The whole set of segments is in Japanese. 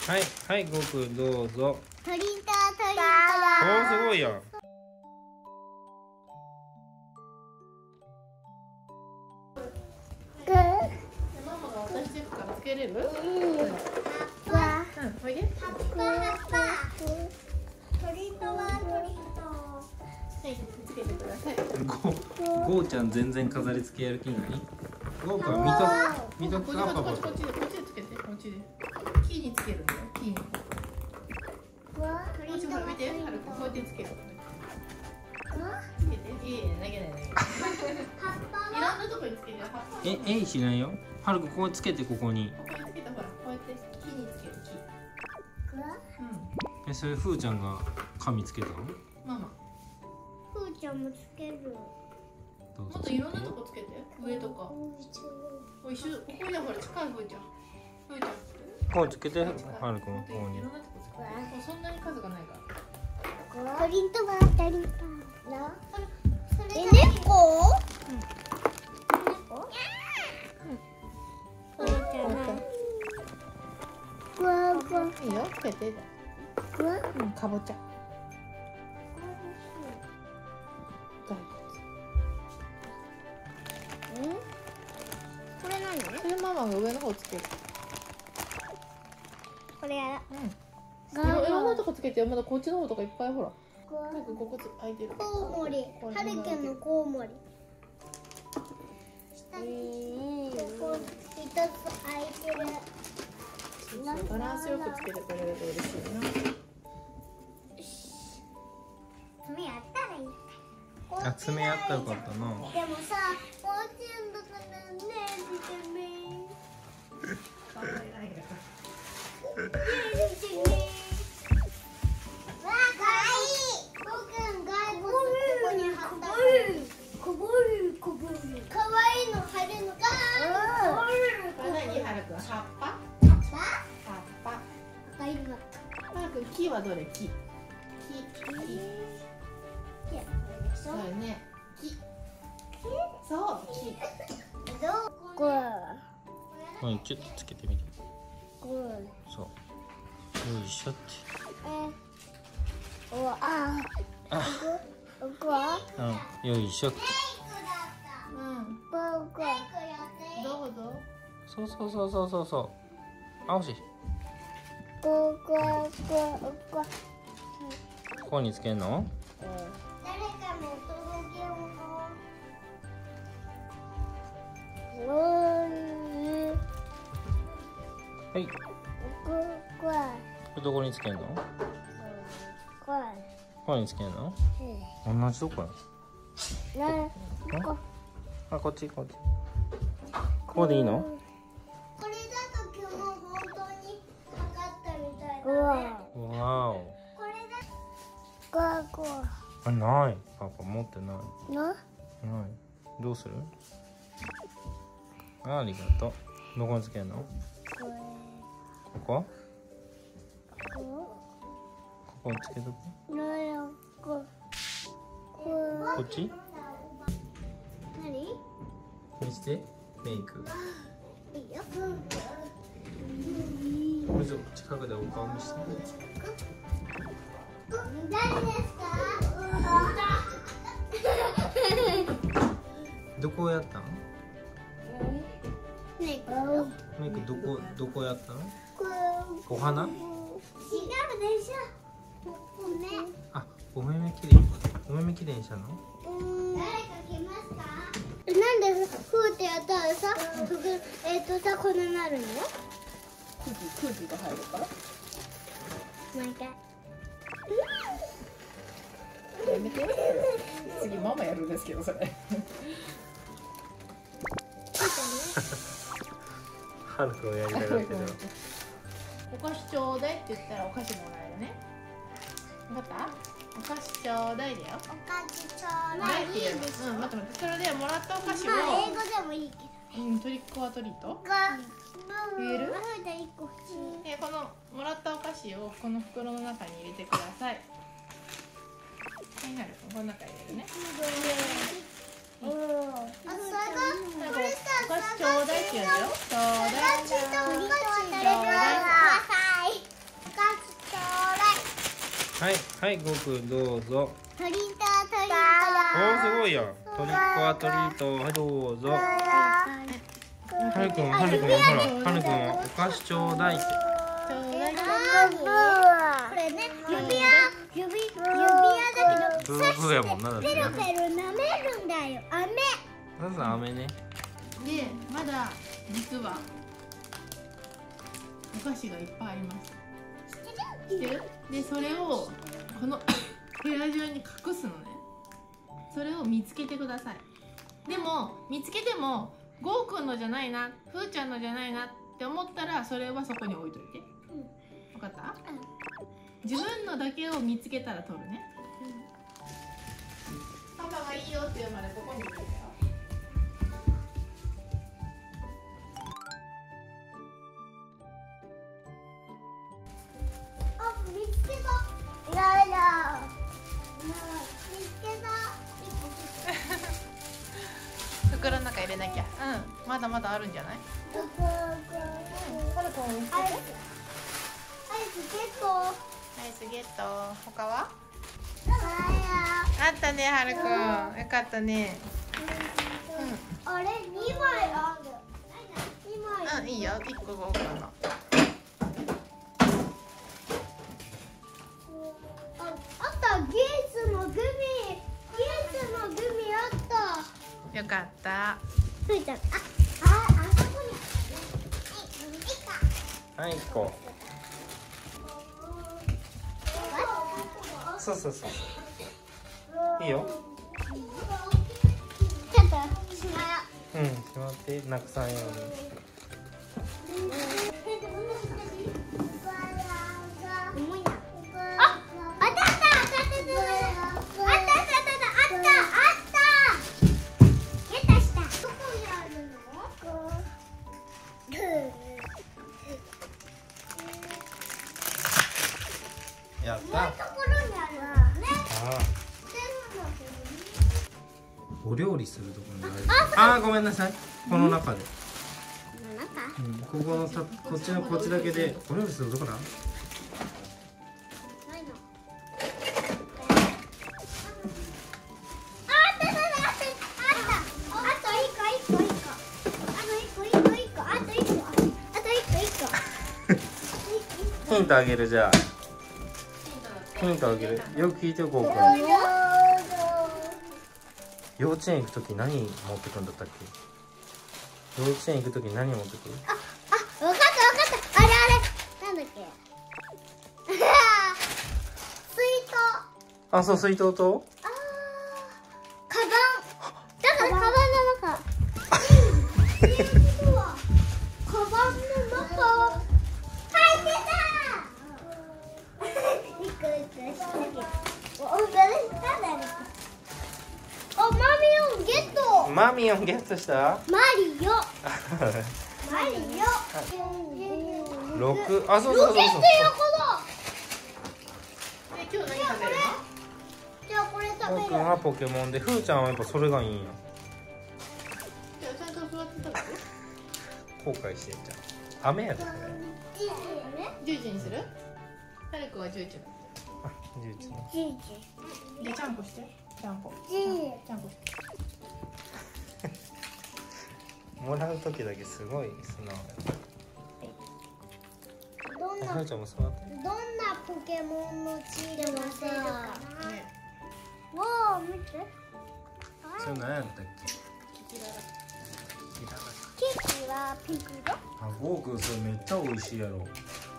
はいはい、ごくどうぞ。 トリントトリント。 おー、すごいやん。 ママが渡していくからつけれる？ 葉っおいで。 ぱ。トリントはトリント。 はい、つけてください。 ゴーちゃん全然飾り付けやる気ない？ゴーくん見とくかパパと。 こっちでつけて、こっちで。キーにつけるんだよ、キーに。こっちほら見て、はるくんこうやってつける。つけて、いいね、投げない。いろんなとこにつけて、葉っぱ。 えいしないよ。はるくんここつけて、ここに。 ここにつけた、ほら、こうやって木につける、木。 それふーちゃんが紙つけたの？ ママ。 ふーちゃんもつける。 どうぞもっといろんなとこつけて、上とか。おいしょ、ここにはほら、近いふーちゃん。ふーちゃん。 こうつけて、はるくんここにいろん。なとこつけて。もうそんなに数がないから。 トリントはトリント。猫？ いいよ、つけて。うん、かぼちゃ。 これ何？ それママが上の方つける。 これやいろんなとこつけてよ。まだこっちの方とかいっぱいほら。なんかここ空いてる。 コウモリ。はるけんのコウモリ。下にここ一つ空いてる。 バランスよくつけてくれると嬉しいな。 爪やったらいい。 あ、爪やったらよかったな。 でもさ、もうちょっとからね、見てみ。 かわいいね。 わあ、かわいい。僕の骸骨ここに貼った。こぼる。かわいいの貼るのか。 これ何？はるくん、葉っぱ？葉っぱ。 赤いの。 はるくん、木はどれ？木。そうね。木。そう、木。 これ。 はい、ちょっとつけてみて。 これ。 そう。よいしょって。 こは？ よいしょって。 どうぞ。 そう。あ、惜しい。ここにつけんの？ 誰かの届けはい。これどこにつけんの？ここにつけんの？同じとこや。あ、こっち。ここでいいの？ これだと今日も本当に測ったみたいだね。 わお。 これだ。 あ、ない。パパ持ってない。ない。どうする？ありがとう。どこにつけんの？ここ？ここにつけとく？こっち？ 何？ 見せて。メイク。 いいよ。 これぞ近くでお顔見せて。 誰ですか？ どこやったの？ メイク。 メイクどこやったの？お花？ 違うでしょ。 あ、お目目きれい。お目目きれいにしたの？ 誰か来ますか？なんでふーってやったらさ、こんななるの？ 空気が入るから。 もう一回。 やめて。次ママやるんですけどそれ。 はるくんやりたがってる。 お菓子ちょうだいって言ったらお菓子もらえるね。わかった？お菓子ちょうだいだよ。 お菓子ちょうだい。 っていう。待って。それでもらったお菓子を。 英語でもいいけど。 トリックオアトリート。 言える？ このもらったお菓子をこの袋の中に入れてください。はい、この中に入れるね。 これさ、 お菓子ちょうだいって言うんだよ。ちょうだい。 お菓子ちょうだい。 はいはい、ゴーくんどうぞ。 トリートトリーおー、すごいやん。トリックアトリート、はい、どうぞ。はるくんはほら、はるくんはお菓子ちょうだいって。 これね、指輪だけど、 ブーやもんな、だってね。 ペロペロ舐めるんだよ。飴。 まず飴ね。 で、まだ実はお菓子がいっぱいあります。知ってる？で、それをこの部屋中に隠すのね。それを見つけてください。でも見つけてもゴーくんのじゃないな、ふーちゃんのじゃないなって思ったら、それはそこに置いといて。分かった？自分のだけを見つけたら取るね。パパがいいよって言うまでここに置いてよ。 あ、見つけた。やだ。見つけた。 袋の中入れなきゃ。うん、まだまだあるんじゃない？ アイスゲット。 アイスゲット。他は？あったね、はるくん。よかったね。 あれ、2枚ある。2枚。 うん、いいよ。1個ゴーくんの。 あった、ゲーツのグミ。ゲーツのグミあった。 よかった。 ふーちゃん、あそこに。 はい、1個。そうそうそう。いいよ。 ちょっとしまよ。 うん、しまってなくさんように。 重いな。あ、当たったゲットした。どこにあるの？ やっこういうた。 ところにあるのね。 あお料理するところにある。ごめんなさい。この中で。ここのさ、こっちだけでお料理するところ。 ないの。 ヒントあげるじゃあ。ヒントあげる。よく聞いてよ、ゴーくん。幼稚園行くとき何持ってくんだったっけ？幼稚園行くとき何持ってくる？ わかったあれなんだっけ水筒あ、そう、水筒とカバンだからカバンの中っていうことはカバンの中入ってた一個あ、 マミオンゲットした？ マリオ 6、あ、そうそうそうそう。 ロケット横だ。 今日何食べるの？ じゃあこれ食べる。 ゴーくんはポケモンで、ふーちゃんはやっぱそれがいいんや。 じゃあちゃんと座って食べる？ 後悔してんじゃん。雨やでこれ。 10時にする？はるくんは10時だ。 あ、11ね。 で、ちゃんこして。ちゃんこしてもらう時だけすごい素直や。ふーちゃんも座って。 どんなポケモンのチームが出るかな。 ね。 わあ、見て。 それ何やったっけ？ ケーキはピンク色。 あ、ゴーくんそれめっちゃ美味しいやろ。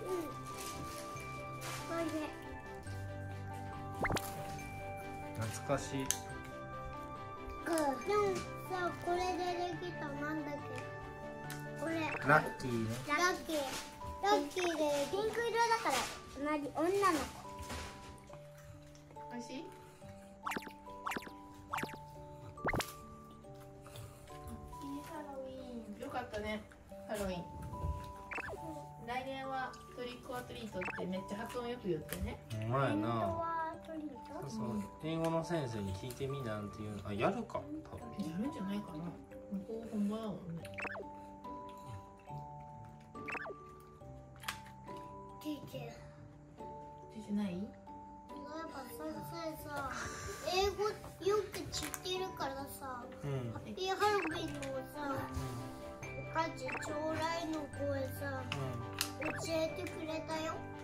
懐かしい。 でもさ、これでできたなんだっけ？これ。 ラッキーね。 ラッキーでピンク色だから同じ女の子。 美味しい？ハロウィーン。よかったね。ハロウィーン。来年はトリックオアトリートってめっちゃ発音よく言ってね。 うまいな。 トリート。 そう、英語の先生に聞いてみなんていう、あ、やるか、多分。 やるんじゃないかな。向こう本場だもんね。 ティーチ出てない？ さ、英語よく知ってるからさ、ハッピーハロウィンのさ、家事将来の声さ、教えてくれたよ。